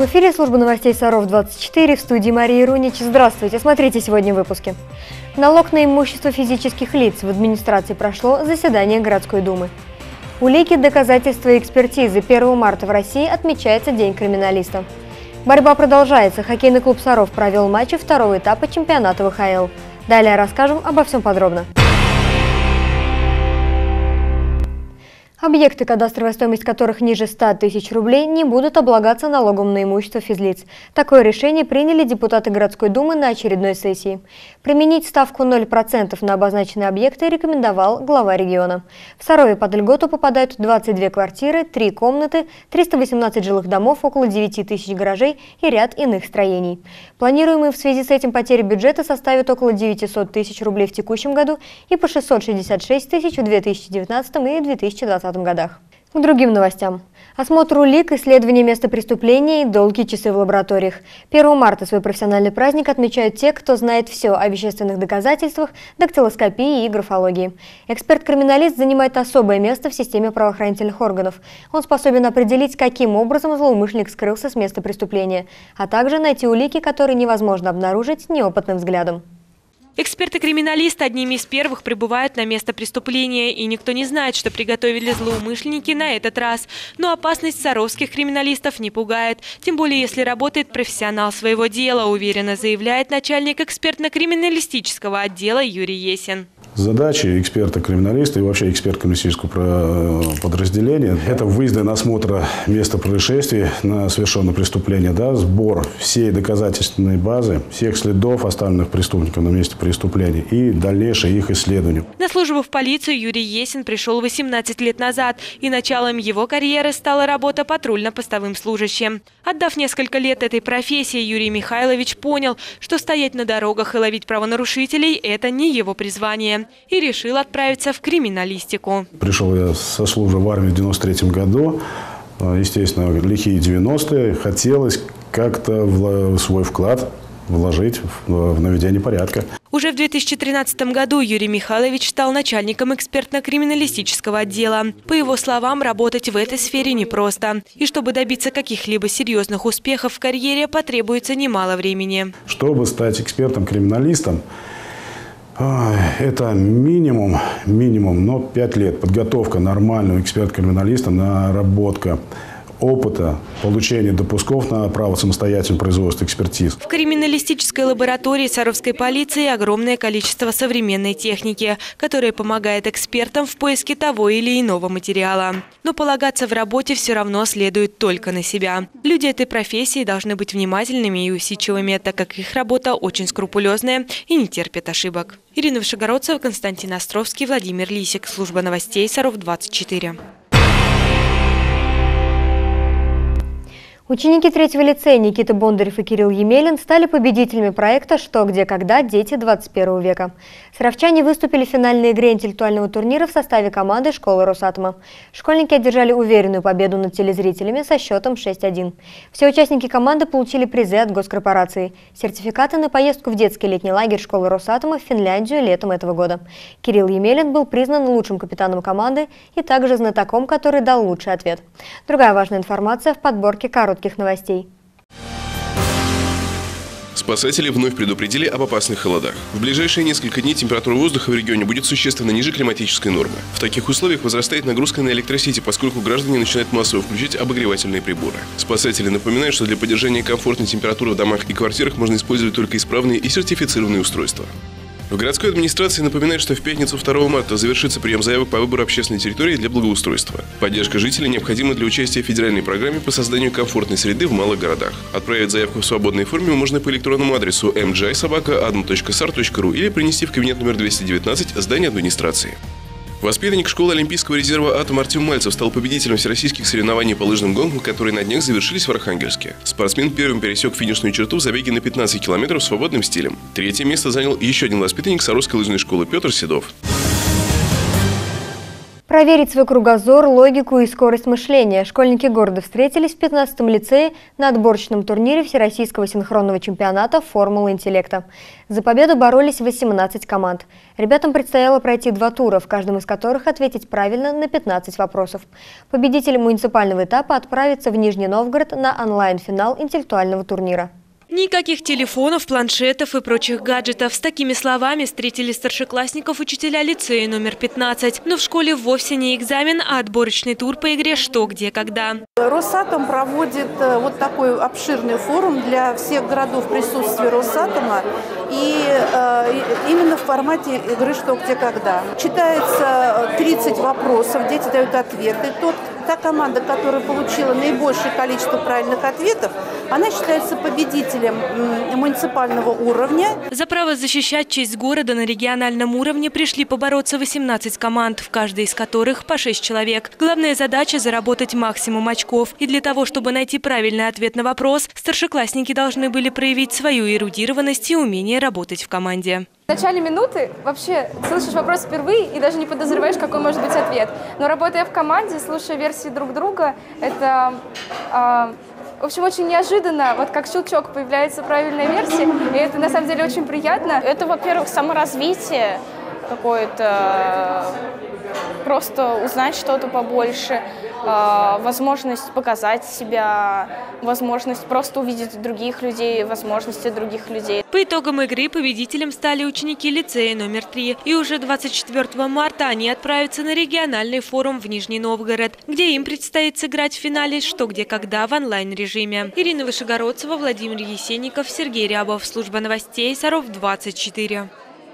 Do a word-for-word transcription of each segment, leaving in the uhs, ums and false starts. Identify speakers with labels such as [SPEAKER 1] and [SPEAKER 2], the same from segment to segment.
[SPEAKER 1] В эфире служба новостей Саров двадцать четыре, в студии Мария Рунич. Здравствуйте, смотрите сегодня в выпуске. Налог на имущество физических лиц. В администрации прошло заседание городской думы. Улики, доказательства и экспертизы. первого марта в России отмечается День криминалиста. Борьба продолжается. Хоккейный клуб Саров провел матчи второго этапа чемпионата вэ ха эл. Далее расскажем обо всем подробно. Объекты, кадастровая стоимость которых ниже ста тысяч рублей, не будут облагаться налогом на имущество физлиц. Такое решение приняли депутаты городской думы на очередной сессии. Применить ставку ноль процентов на обозначенные объекты рекомендовал глава региона. В Сарове под льготу попадают двадцать две квартиры, три комнаты, триста восемнадцать жилых домов, около девяти тысяч гаражей и ряд иных строений. Планируемые в связи с этим потери бюджета составят около девятисот тысяч рублей в текущем году и по шестьсот шестьдесят шесть тысяч в две тысячи девятнадцатом и две тысячи двадцатом годах. К другим новостям. Осмотр улик, исследование места преступления и долгие часы в лабораториях. первого марта свой профессиональный праздник отмечают те, кто знает все о вещественных доказательствах, дактилоскопии и графологии. Эксперт-криминалист занимает особое место в системе правоохранительных органов. Он способен определить, каким образом злоумышленник скрылся с места преступления, а также найти улики, которые невозможно обнаружить неопытным взглядом.
[SPEAKER 2] Эксперты-криминалисты одними из первых прибывают на место преступления, и никто не знает, что приготовили злоумышленники на этот раз. Но опасность саровских криминалистов не пугает, тем более если работает профессионал своего дела, уверенно заявляет начальник экспертно-криминалистического отдела Юрий Есин.
[SPEAKER 3] Задачи эксперта-криминалиста и вообще эксперт-криминалистического подразделения – это выезды на осмотр места происшествия, на совершенное преступление, да, сбор всей доказательственной базы, всех следов, оставленных преступником на месте преступления, и дальнейшее их исследование.
[SPEAKER 2] На службу в полицию Юрий Есин пришел восемнадцать лет назад, и началом его карьеры стала работа патрульно-постовым служащим. Отдав несколько лет этой профессии, Юрий Михайлович понял, что стоять на дорогах и ловить правонарушителей – это не его призвание. И решил отправиться в криминалистику.
[SPEAKER 3] Пришел я со службы в армии в девяносто третьем году. Естественно, лихие девяностые. Хотелось как-то свой вклад вложить в наведение порядка.
[SPEAKER 2] Уже в две тысячи тринадцатом году Юрий Михайлович стал начальником экспертно-криминалистического отдела. По его словам, работать в этой сфере непросто. И чтобы добиться каких-либо серьезных успехов в карьере, потребуется немало времени.
[SPEAKER 3] Чтобы стать экспертом-криминалистом, это минимум, минимум, но пять лет. Подготовка нормального эксперта-криминалиста, наработка опыта, получение допусков на право самостоятельного производства экспертиз.
[SPEAKER 2] В криминалистической лаборатории Саровской полиции огромное количество современной техники, которая помогает экспертам в поиске того или иного материала. Но полагаться в работе все равно следует только на себя. Люди этой профессии должны быть внимательными и усидчивыми, так как их работа очень скрупулезная и не терпит ошибок. Ирина Вышегородцева, Константин Островский, Владимир Лисик. Служба новостей Саров двадцать четыре.
[SPEAKER 1] Ученики третьего лицея Никита Бондарев и Кирилл Емелин стали победителями проекта «Что, где, когда. Дети двадцать первого века». Саровчане выступили в финальной игре интеллектуального турнира в составе команды школы Росатома. Школьники одержали уверенную победу над телезрителями со счетом шесть один. Все участники команды получили призы от госкорпорации, сертификаты на поездку в детский летний лагерь школы Росатома в Финляндию летом этого года. Кирилл Емелин был признан лучшим капитаном команды и также знатоком, который дал лучший ответ. Другая важная информация в подборке коротких новостей.
[SPEAKER 4] Спасатели вновь предупредили об опасных холодах. В ближайшие несколько дней температура воздуха в регионе будет существенно ниже климатической нормы. В таких условиях возрастает нагрузка на электросети, поскольку граждане начинают массово включать обогревательные приборы. Спасатели напоминают, что для поддержания комфортной температуры в домах и квартирах можно использовать только исправные и сертифицированные устройства. В городской администрации напоминают, что в пятницу второго марта завершится прием заявок по выбору общественной территории для благоустройства. Поддержка жителей необходима для участия в федеральной программе по созданию комфортной среды в малых городах. Отправить заявку в свободной форме можно по электронному адресу эм джи ай собака адм точка сар точка ру или принести в кабинет номер двести девятнадцать здания администрации. Воспитанник школы Олимпийского резерва «Атом» Артем Мальцев стал победителем всероссийских соревнований по лыжным гонкам, которые на днях завершились в Архангельске. Спортсмен первым пересек финишную черту в забеге на пятнадцать километров свободным стилем. Третье место занял еще один воспитанник Саровской лыжной школы Петр Седов.
[SPEAKER 1] Проверить свой кругозор, логику и скорость мышления школьники города встретились в пятнадцатом лицее на отборочном турнире Всероссийского синхронного чемпионата «Формула интеллекта». За победу боролись восемнадцать команд. Ребятам предстояло пройти два тура, в каждом из которых ответить правильно на пятнадцать вопросов. Победитель муниципального этапа отправится в Нижний Новгород на онлайн-финал интеллектуального турнира.
[SPEAKER 2] Никаких телефонов, планшетов и прочих гаджетов. С такими словами встретили старшеклассников учителя лицея номер пятнадцать. Но в школе вовсе не экзамен, а отборочный тур по игре «Что, где, когда».
[SPEAKER 5] Росатом проводит вот такой обширный форум для всех городов присутствия Росатома. И э, именно в формате игры «Что, где, когда». Читается тридцать вопросов, дети дают ответы. Тот, та команда, которая получила наибольшее количество правильных ответов, она считается победителем муниципального уровня.
[SPEAKER 2] За право защищать честь города на региональном уровне пришли побороться восемнадцать команд, в каждой из которых по шесть человек. Главная задача – заработать максимум очков. И для того, чтобы найти правильный ответ на вопрос, старшеклассники должны были проявить свою эрудированность и умение работать в команде.
[SPEAKER 6] В начале минуты вообще слышишь вопрос впервые и даже не подозреваешь, какой может быть ответ. Но работая в команде, слушая версии друг друга, это, э, в общем, очень неожиданно. Вот как щелчок появляется правильная версия, и это на самом деле очень приятно.
[SPEAKER 7] Это, во-первых, саморазвитие какое-то, просто узнать что-то побольше, возможность показать себя, возможность просто увидеть других людей, возможности других людей.
[SPEAKER 2] По итогам игры победителем стали ученики лицея номер три. И уже двадцать четвёртого марта они отправятся на региональный форум в Нижний Новгород, где им предстоит сыграть в финале «Что, где, когда» в онлайн-режиме. Ирина Вышегородцева, Владимир Есенников, Сергей Рябов. Служба новостей Саров двадцать четыре.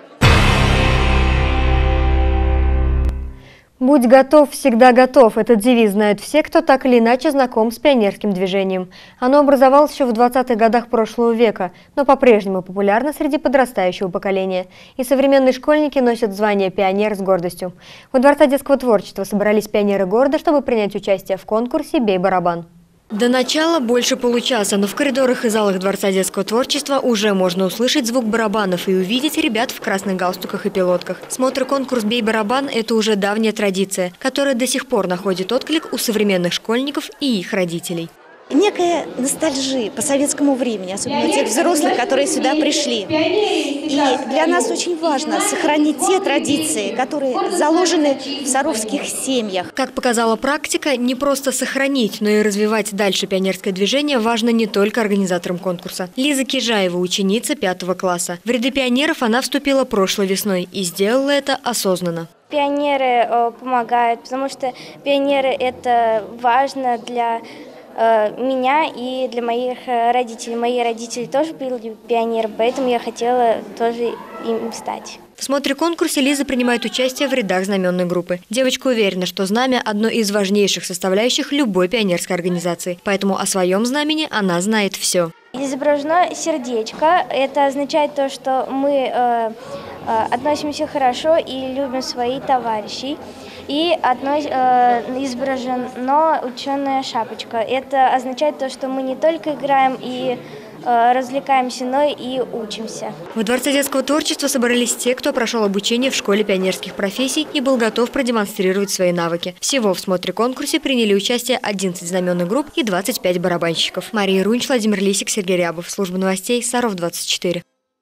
[SPEAKER 1] «Будь готов, всегда готов» – этот девиз знают все, кто так или иначе знаком с пионерским движением. Оно образовалось еще в двадцатых годах прошлого века, но по-прежнему популярно среди подрастающего поколения. И современные школьники носят звание «пионер» с гордостью. Во Дворце детского творчества собрались пионеры города, чтобы принять участие в конкурсе «Бей барабан».
[SPEAKER 8] До начала больше получаса, но в коридорах и залах Дворца детского творчества уже можно услышать звук барабанов и увидеть ребят в красных галстуках и пилотках. Смотр конкурс «Бей барабан» – это уже давняя традиция, которая до сих пор находит отклик у современных школьников и их родителей.
[SPEAKER 9] Некая ностальжи по советскому времени, особенно тех взрослых, которые сюда пришли. И для нас очень важно сохранить те традиции, которые заложены в саровских семьях.
[SPEAKER 8] Как показала практика, не просто сохранить, но и развивать дальше пионерское движение важно не только организаторам конкурса. Лиза Кижаева, ученица пятого класса. В ряды пионеров она вступила прошлой весной и сделала это осознанно.
[SPEAKER 10] Пионеры э, помогают, потому что пионеры – это важно для меня и для моих родителей. Мои родители тоже были пионеры, поэтому я хотела тоже им стать.
[SPEAKER 8] В смотре конкурсе Лиза принимает участие в рядах знаменной группы. Девочка уверена, что знамя – одно из важнейших составляющих любой пионерской организации. Поэтому о своем знамени она знает все.
[SPEAKER 10] Изображено сердечко. Это означает то, что мы э, э, относимся хорошо и любим своих товарищей. И одно э, изображена ученая шапочка. Это означает то, что мы не только играем и э, развлекаемся, но и учимся.
[SPEAKER 8] В Дворце детского творчества собрались те, кто прошел обучение в школе пионерских профессий и был готов продемонстрировать свои навыки. Всего в смотре-конкурсе приняли участие одиннадцать знаменных групп и двадцать пять барабанщиков. Мария Рунч, Владимир Лисик, Сергей Рябов. Служба новостей Саров двадцать четыре.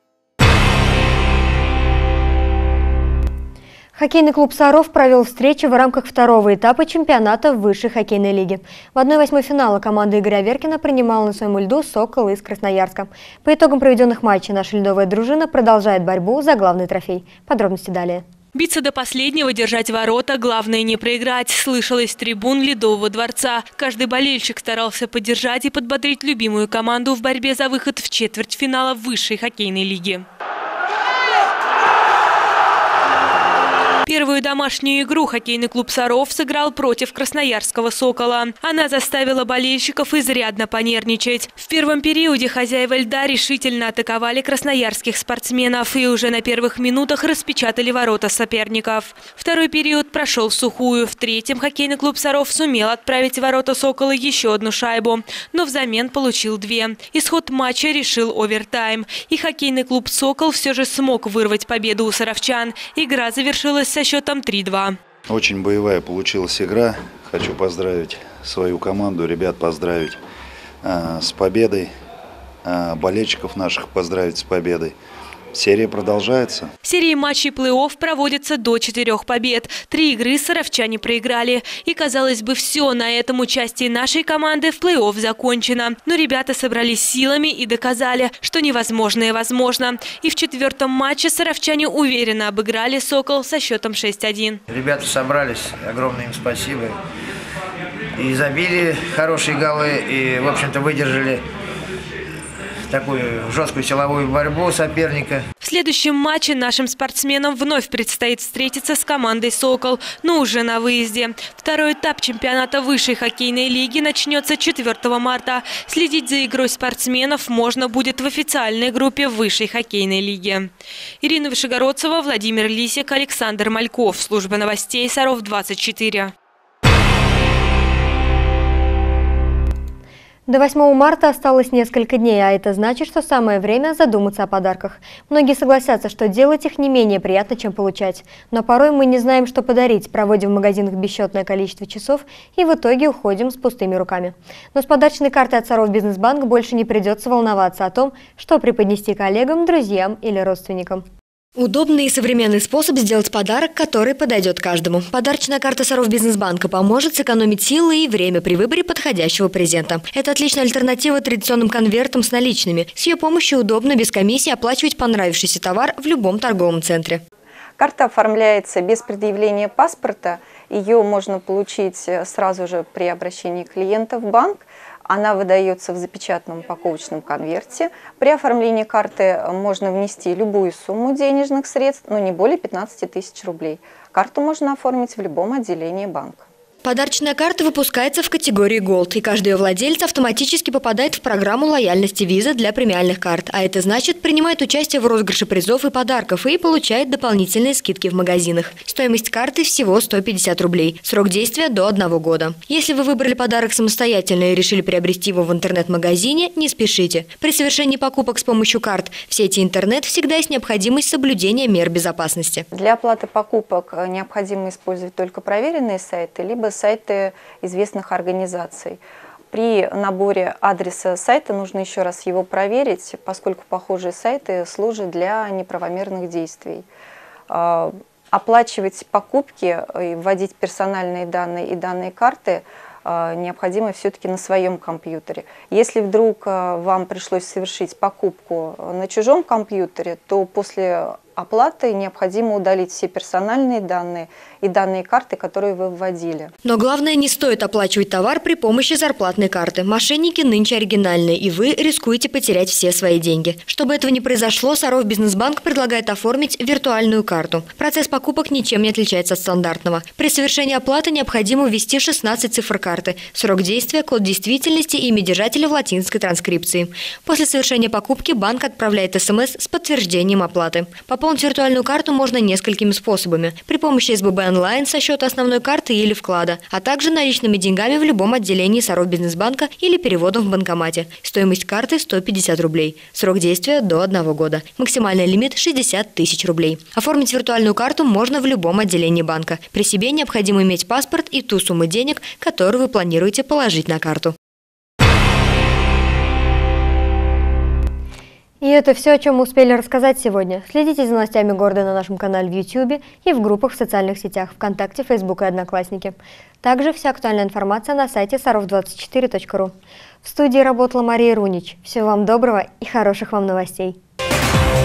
[SPEAKER 1] Хоккейный клуб «Саров» провел встречу в рамках второго этапа чемпионата высшей хоккейной лиги. В одной восьмой финала команда Игоря Аверкина принимала на своем льду «Сокол» из Красноярска. По итогам проведенных матчей наша ледовая дружина продолжает борьбу за главный трофей. Подробности далее.
[SPEAKER 2] Биться до последнего, держать ворота, главное не проиграть, слышалось с трибун Ледового дворца. Каждый болельщик старался поддержать и подбодрить любимую команду в борьбе за выход в четвертьфинала высшей хоккейной лиги. Первую домашнюю игру хоккейный клуб «Саров» сыграл против красноярского «Сокола». Она заставила болельщиков изрядно понервничать. В первом периоде хозяева льда решительно атаковали красноярских спортсменов и уже на первых минутах распечатали ворота соперников. Второй период прошел в сухую. В третьем хоккейный клуб «Саров» сумел отправить в ворота «Сокола» еще одну шайбу, но взамен получил две. Исход матча решил овертайм. И хоккейный клуб «Сокол» все же смог вырвать победу у саровчан. Игра завершилась со счетом три-два.
[SPEAKER 11] Очень боевая получилась игра. Хочу поздравить свою команду, ребят поздравить э, с победой, э, болельщиков наших поздравить с победой. Серия продолжается.
[SPEAKER 2] Серии матчей плей-офф проводятся до четырех побед. Три игры саровчане проиграли. И, казалось бы, все на этом участии нашей команды в плей-офф закончено. Но ребята собрались силами и доказали, что невозможное возможно. И в четвертом матче саровчане уверенно обыграли «Сокол» со счетом шесть один.
[SPEAKER 12] Ребята собрались, огромное им спасибо. И забили хорошие голы, и, в общем-то, выдержали такую жесткую силовую борьбу соперника.
[SPEAKER 2] В следующем матче нашим спортсменам вновь предстоит встретиться с командой «Сокол», но уже на выезде. Второй этап чемпионата высшей хоккейной лиги начнется четвёртого марта. Следить за игрой спортсменов можно будет в официальной группе высшей хоккейной лиги. Ирина Вышегородцева, Владимир Лисик, Александр Мальков. Служба новостей Саров двадцать четыре.
[SPEAKER 1] До восьмого марта осталось несколько дней, а это значит, что самое время задуматься о подарках. Многие согласятся, что делать их не менее приятно, чем получать. Но порой мы не знаем, что подарить, проводим в магазинах бесчетное количество часов и в итоге уходим с пустыми руками. Но с подарочной картой от Саров Бизнесбанк больше не придется волноваться о том, что преподнести коллегам, друзьям или родственникам.
[SPEAKER 8] Удобный и современный способ сделать подарок, который подойдет каждому. Подарочная карта Саров Бизнесбанка поможет сэкономить силы и время при выборе подходящего презента. Это отличная альтернатива традиционным конвертам с наличными. С ее помощью удобно без комиссии оплачивать понравившийся товар в любом торговом центре.
[SPEAKER 13] Карта оформляется без предъявления паспорта. Ее можно получить сразу же при обращении клиента в банк. Она выдается в запечатанном упаковочном конверте. При оформлении карты можно внести любую сумму денежных средств, но не более пятнадцати тысяч рублей. Карту можно оформить в любом отделении банка.
[SPEAKER 8] Подарочная карта выпускается в категории Gold, и каждый ее владелец автоматически попадает в программу лояльности Visa для премиальных карт. А это значит, принимает участие в розыгрыше призов и подарков и получает дополнительные скидки в магазинах. Стоимость карты всего сто пятьдесят рублей. Срок действия до одного года. Если вы выбрали подарок самостоятельно и решили приобрести его в интернет-магазине, не спешите. При совершении покупок с помощью карт в сети интернет всегда есть необходимость соблюдения мер безопасности.
[SPEAKER 13] Для оплаты покупок необходимо использовать только проверенные сайты, либо сайты известных организаций. При наборе адреса сайта нужно еще раз его проверить, поскольку похожие сайты служат для неправомерных действий. Оплачивать покупки, вводить персональные данные и данные карты необходимо все-таки на своем компьютере. Если вдруг вам пришлось совершить покупку на чужом компьютере, то после оплаты необходимо удалить все персональные данные и данные карты, которые вы вводили.
[SPEAKER 8] Но главное, не стоит оплачивать товар при помощи зарплатной карты. Мошенники нынче оригинальные, и вы рискуете потерять все свои деньги. Чтобы этого не произошло, Саров Бизнесбанк предлагает оформить виртуальную карту. Процесс покупок ничем не отличается от стандартного. При совершении оплаты необходимо ввести шестнадцать цифр карты, срок действия, код действительности и имя держателя в латинской транскрипции. После совершения покупки банк отправляет СМС с подтверждением оплаты. Пополнить виртуальную карту можно несколькими способами. При помощи СББ онлайн со счета основной карты или вклада, а также наличными деньгами в любом отделении Саров Бизнесбанка или переводом в банкомате. Стоимость карты сто пятьдесят рублей. Срок действия до одного года. Максимальный лимит шестьдесят тысяч рублей. Оформить виртуальную карту можно в любом отделении банка. При себе необходимо иметь паспорт и ту сумму денег, которую вы планируете положить на карту.
[SPEAKER 1] И это все, о чем мы успели рассказать сегодня. Следите за новостями города на нашем канале в ютубе и в группах в социальных сетях ВКонтакте, Фейсбук и Одноклассники. Также вся актуальная информация на сайте саров двадцать четыре точка ру. В студии работала Мария Рунич. Всего вам доброго и хороших вам новостей.